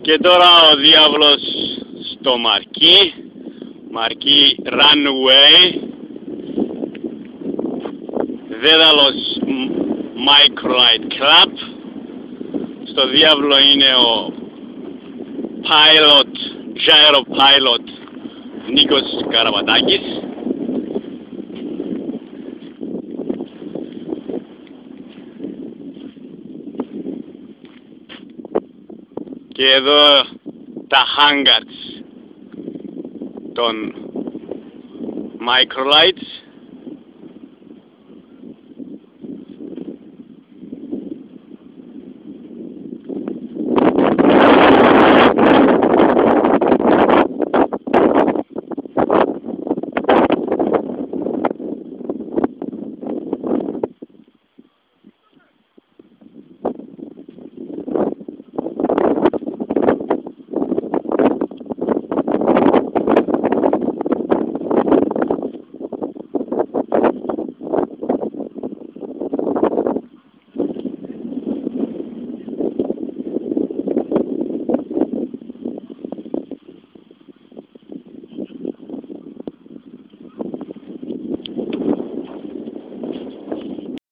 Και τώρα ο διάβλος στο Μαρκή Runway, δέδαλος Microlight Club. Στο διάβλο είναι ο Gyro Pilot Νίκος Καραβατάκης. Και εδώ τα hangars των Microlights.